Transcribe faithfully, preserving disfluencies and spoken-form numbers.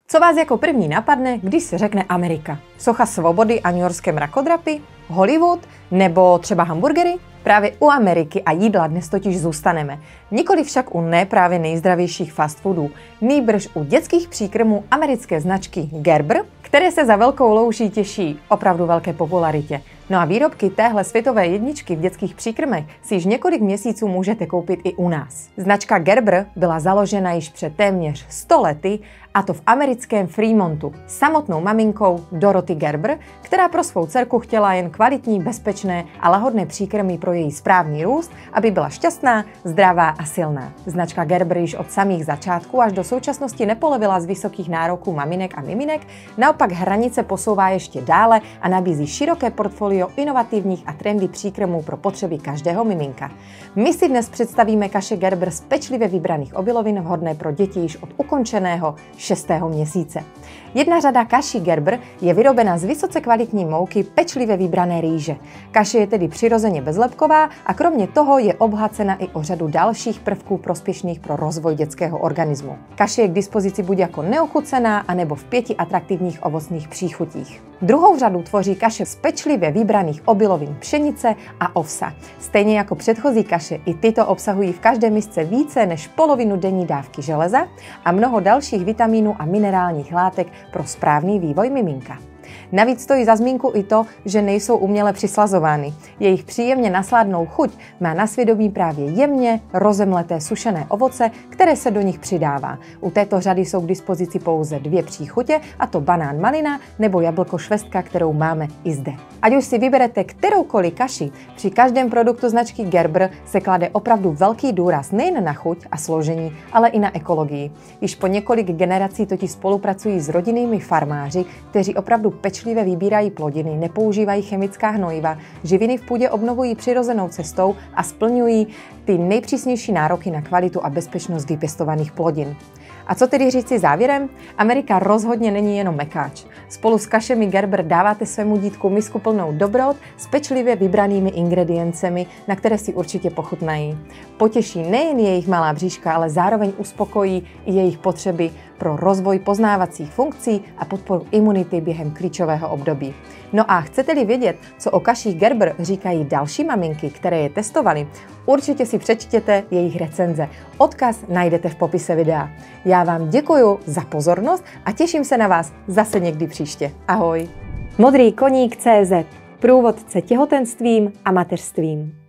Co vás jako první napadne, když se řekne Amerika? Socha svobody a newyorské mrakodrapy? Hollywood? Nebo třeba hamburgery? Právě u Ameriky a jídla dnes totiž zůstaneme. Nikoli však u ne právě nejzdravějších fast foodů, nýbrž u dětských příkrmů americké značky Gerber, které se za velkou louží těší opravdu velké popularitě. No a výrobky téhle světové jedničky v dětských příkrmech si již několik měsíců můžete koupit i u nás. Značka Gerber byla založena již před téměř sto lety, a to v americkém Fremontu, samotnou maminkou Dorothy Gerber, která pro svou dcerku chtěla jen kvalitní, bezpečné a lahodné příkrmy pro její správný růst, aby byla šťastná, zdravá a silná. Značka Gerber již od samých začátků až do současnosti nepolevila z vysokých nároků maminek a miminek, naopak hranice posouvá ještě dále a nabízí široké portfolio inovativních a trendy příkrmů pro potřeby každého miminka. My si dnes představíme kaše Gerber z pečlivě vybraných obilovin vhodné pro děti již od ukončeného šestého měsíce. Jedna řada kaší Gerber je vyrobena z vysoce kvalitní mouky pečlivě vybrané rýže. Kaše je tedy přirozeně bezlepková a kromě toho je obohacena i o řadu dalších prvků prospěšných pro rozvoj dětského organismu. Kaše je k dispozici buď jako neochucená, anebo v pěti atraktivních ovocných příchutích. Druhou řadu tvoří kaše z pečlivě vybraných obilovin pšenice a ovsa. Stejně jako předchozí kaše, i tyto obsahují v každé misce více než polovinu denní dávky železa a mnoho dalších vitamínů a minerálních látek pro správný vývoj miminka. Navíc stojí za zmínku i to, že nejsou uměle přislazovány. Jejich příjemně nasládnou chuť má na svědomí právě jemně rozemleté sušené ovoce, které se do nich přidává. U této řady jsou k dispozici pouze dvě příchutě, a to banán malina nebo jablko švestka, kterou máme i zde. Ať už si vyberete kteroukoliv kaši, při každém produktu značky Gerber se klade opravdu velký důraz nejen na chuť a složení, ale i na ekologii. Již po několik generací totiž spolupracují s rodinnými farmáři, kteří opravdu pečlivě vybírají plodiny, nepoužívají chemická hnojiva, živiny v půdě obnovují přirozenou cestou a splňují ty nejpřísnější nároky na kvalitu a bezpečnost vypěstovaných plodin. A co tedy říci závěrem? Amerika rozhodně není jenom mekáč. Spolu s kašemi Gerber dáváte svému dítku misku plnou dobrot s pečlivě vybranými ingrediencemi, na které si určitě pochutnají. Potěší nejen jejich malá bříška, ale zároveň uspokojí i jejich potřeby pro rozvoj poznávacích funkcí a podporu imunity během klíčového období. No a chcete-li vědět, co o kaších Gerber říkají další maminky, které je testovaly, určitě si přečtěte jejich recenze. Odkaz najdete v popise videa. Já vám děkuju za pozornost a těším se na vás zase někdy příště. Ahoj! Modrý koník tečka cé zet, průvodce těhotenstvím a mateřstvím.